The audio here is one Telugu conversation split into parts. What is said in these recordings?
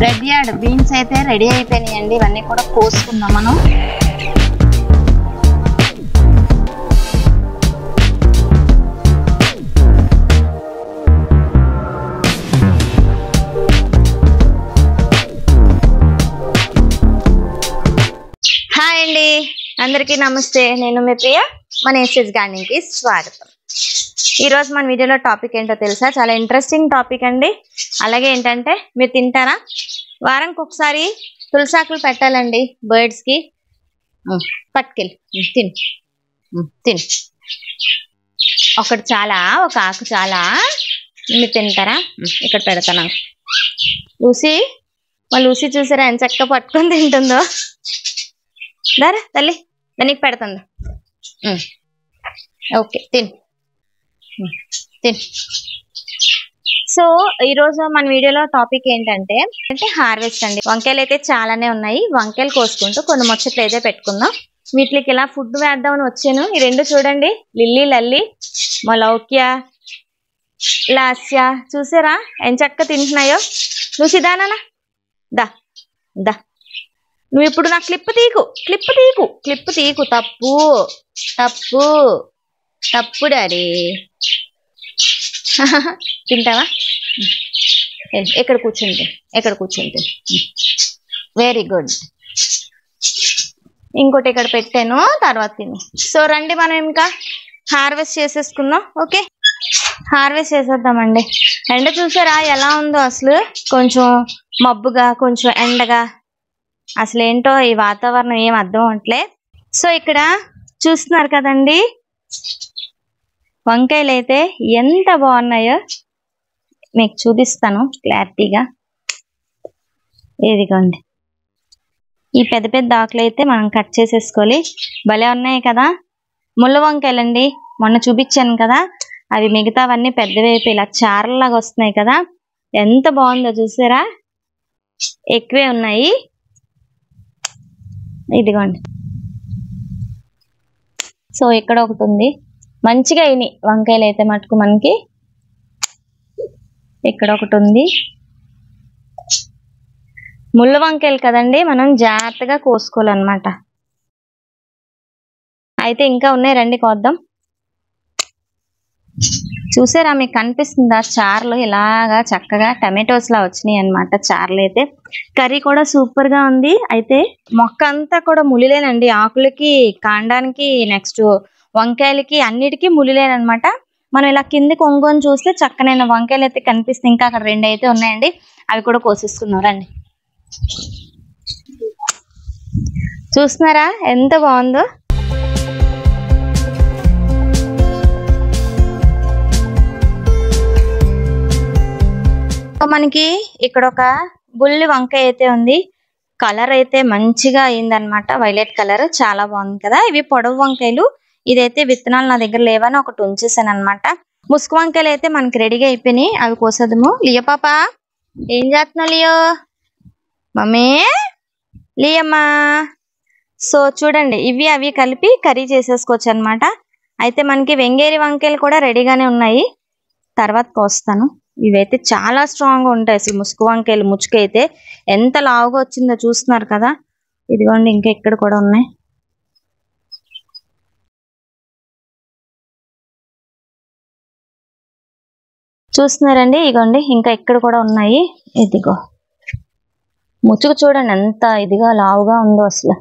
రెడ్ యార్డ్ బీన్స్ అయితే రెడీ అయిపోయినాయండి. ఇవన్నీ కూడా కోసుకుందాం మనం. హాయ్ అండి, అందరికీ నమస్తే. నేను మీ ప్రియ. మన ఎస్ఎస్ గార్డెనింగ్ కి స్వాగతం. ఈరోజు మన వీడియోలో టాపిక్ ఏంటో తెలుసా? చాలా ఇంట్రెస్టింగ్ టాపిక్ అండి. అలాగే ఏంటంటే, మీరు తింటారా? వారానికి ఒకసారి తులసాకులు పెట్టాలండి బర్డ్స్ కి. పట్టుకెళ్ళి తిను తిను. ఒకటి చాలా, ఒక ఆకు చాలా. మీరు తింటారా? ఇక్కడ పెడతాను. లూసీ, మా లూసీ చూసారా ఎంత చక్కగా పట్టుకొని తింటుందో. దారా తల్లి, దానికి పెడుతుంది. ఓకే, తిను తిను. సో ఈరోజు మన వీడియోలో టాపిక్ ఏంటంటే హార్వెస్ట్ అండి. వంకాయలు అయితే చాలానే ఉన్నాయి. వంకాయలు కోసుకుంటూ కొన్ని ముచ్చట్లు అయితే పెట్టుకుందాం. వీటికి ఇలా ఫుడ్ వేద్దామని వచ్చాను. ఈ రెండు చూడండి, లిల్లీ లల్లి, మా లౌక్య లాస్య. చూసారా ఎంత చక్కగా తింటున్నాయో. నువ్వు సిదానా దా దా. నువ్వు ఇప్పుడు నా క్లిప్ తీకు, క్లిప్ తీకు, క్లిప్ తీకు. తప్పు తప్పు తప్పు డాడీ. తింటావా? ఎక్కడ కూర్చుంటే, ఎక్కడ కూర్చుంటే. Very good. ఇంకోటి ఇక్కడ పెట్టాను, తర్వాత తిను. సో రండి, మనం ఇంకా హార్వెస్ట్ చేసేసుకుందాం. ఓకే, హార్వెస్ట్ చేసేద్దామండి. ఎండ చూసారా ఎలా ఉందో అసలు. కొంచెం మబ్బుగా, కొంచెం ఎండగా. అసలు ఏంటో ఈ వాతావరణం ఏం అర్థం అవట్లే. సో ఇక్కడ చూస్తున్నారు కదండి, వంకాయలు అయితే ఎంత బాగున్నాయో మీకు చూపిస్తాను క్లారిటీగా. ఇదిగోండి, ఈ పెద్ద పెద్ద ఆకులు అయితే మనం కట్ చేసేసుకోవాలి. భలే ఉన్నాయి కదా, ముళ్ళ వంకాయలండి. మొన్న చూపించాను కదా, అవి మిగతావన్నీ పెద్దవైపు ఇలా చారలాగా వస్తున్నాయి కదా. ఎంత బాగుందో చూసారా, ఎక్కువే ఉన్నాయి. ఇదిగోండి. సో ఇక్కడ ఒకటి ఉంది, మంచిగా అయినాయి వంకాయలు అయితే మటుకు మనకి. ఇక్కడ ఒకటి ఉంది. ముళ్ళ వంకాయలు కదండి, మనం జాగ్రత్తగా కోసుకోవాలన్నమాట. అయితే ఇంకా ఉన్నాయి, రండి కోద్దాం. చూసారా, మీకు కనిపిస్తుందా? చార్లు ఇలాగా చక్కగా టమాటోస్ లా వచ్చినాయి అన్నమాట. చార్లు అయితే కర్రీ కూడా సూపర్ గా ఉంది. అయితే మొక్క అంతా కూడా ములిలేనండి, ఆకులకి, కాండానికి, నెక్స్ట్ వంకాయలకి, అన్నిటికీ ములిలేనమాట. మనం ఇలా కిందకి ఒంగొని చూస్తే చక్కనైన వంకాయలు అయితే కనిపిస్తాయి. ఇంకా అక్కడ రెండు అయితే ఉన్నాయండి, అవి కూడా కోసేసుకున్నాం. రండి, చూస్తున్నారా ఎంత బాగుందో. మనకి ఇక్కడ ఒక బుల్లి వంకాయ అయితే ఉంది. కలర్ అయితే మంచిగా అయిందనమాట, వైలెట్ కలర్. చాలా బాగుంది కదా. ఇవి పొడవు వంకాయలు. ఇదైతే విత్తనాలు నా దగ్గర లేవని ఒకటి ఉంచేసాను అనమాట. ముసుగు వంకాయలు అయితే మనకి రెడీగా అయిపోయినాయి, అవి కోసేద్దాము. లియో పాప, ఏం చేస్తున్నావు లియో? మమ్మీ, లియమ్మా. సో చూడండి, ఇవి అవి కలిపి కర్రీ చేసేసుకోవచ్చు అనమాట. అయితే మనకి వెంగేరి వంకాయలు కూడా రెడీగానే ఉన్నాయి, తర్వాత కోస్తాను. ఇవైతే చాలా స్ట్రాంగ్ గా ఉంటాయి అసలు. ముసుగు వంకాయలు ముచ్చుకైతే ఎంత లావుగా వచ్చిందో చూస్తున్నారు కదా. ఇదిగోండి, ఇంకా ఇక్కడ కూడా ఉన్నాయి. చూస్తున్నారండి, ఇదిగోండి ఇంకా ఇక్కడ కూడా ఉన్నాయి. ఇదిగో ముచ్చుకు చూడండి ఎంత ఇదిగా లావుగా ఉందో అసలు.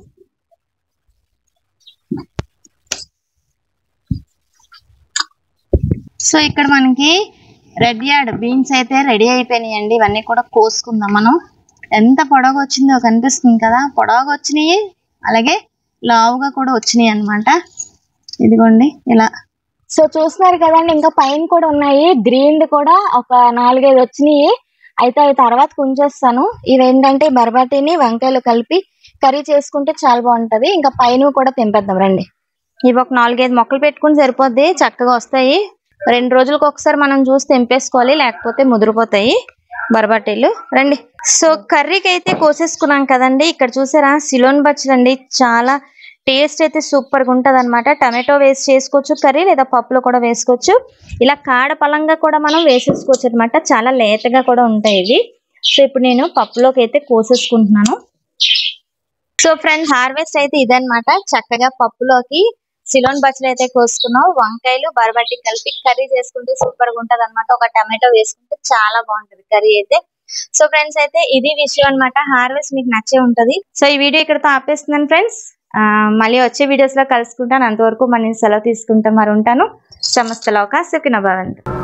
సో ఇక్కడ మనకి రెడ్ యార్డ్ బీన్స్ అయితే రెడీ అయిపోయినాయండి. ఇవన్నీ కూడా కోసుకుందాం మనం. ఎంత పొడవుగా వచ్చిందో కనిపిస్తుంది కదా, పొడవుగా వచ్చినాయి, అలాగే లావుగా కూడా వచ్చినాయి అన్నమాట. ఇదిగోండి ఇలా. సో చూస్తున్నారు కదండి, ఇంకా పైన కూడా ఉన్నాయి. గ్రీన్ కూడా ఒక 4-5 వచ్చినాయి. అయితే అవి తర్వాత ఉంచేస్తాను. ఇవేంటంటే బర్బాటీని వంకాయలు కలిపి కర్రీ చేసుకుంటే చాలా బాగుంటది. ఇంకా పైన కూడా తెంపేద్దాం రండి. ఇవి ఒక 4-5 మొక్కలు పెట్టుకుని సరిపోద్ది, చక్కగా వస్తాయి. 2 రోజులకు ఒకసారి మనం చూసి తెంపేసుకోవాలి, లేకపోతే ముదిరిపోతాయి బర్బాటీలు. రండి. సో కర్రీకి అయితే కోసేసుకున్నాం కదండి. ఇక్కడ చూసారా సిలోన్ బచ్చలు అండి, చాలా టేస్ట్ అయితే సూపర్ గా ఉంటది అనమాట. టమాటో వేసి చేసుకోవచ్చు కర్రీ, లేదా పప్పులో కూడా వేసుకోవచ్చు. ఇలా కాడ పలంగా కూడా మనం వేసేసుకోవచ్చు అనమాట. చాలా లేతగా కూడా ఉంటాయి ఇవి. సో ఇప్పుడు నేను పప్పులోకి అయితే కోసేసుకుంటున్నాను. సో ఫ్రెండ్స్, హార్వెస్ట్ అయితే ఇదన్నమాట. చక్కగా పప్పులోకి సిలోన్ బచ్చలు అయితే కోసుకున్నాం. వంకాయలు బరబట్టి కలిపి కర్రీ చేసుకుంటే సూపర్ గా ఉంటది అనమాట. ఒక టమాటో వేసుకుంటే చాలా బాగుంటది కర్రీ అయితే. సో ఫ్రెండ్స్, అయితే ఇది విషయం అనమాట. హార్వెస్ట్ మీకు నచ్చే ఉంటది. సో ఈ వీడియో ఇక్కడతో ఆపేస్తున్నాను ఫ్రెండ్స్. మళ్ళీ వచ్చే వీడియోస్ లో కలుసుకుంటాను. అంతవరకు మన సెలవు తీసుకుంటాం. మరి ఉంటాను. సమస్తలోక సుఖినో భవంతు.